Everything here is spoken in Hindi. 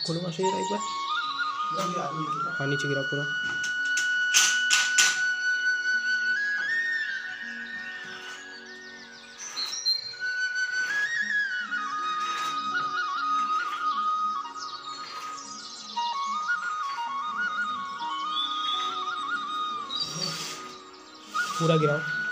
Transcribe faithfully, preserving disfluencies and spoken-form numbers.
खोलो वहाँ से जरा एक बार, हाँ नीचे गिरा पूरा। पूरा गिराओ।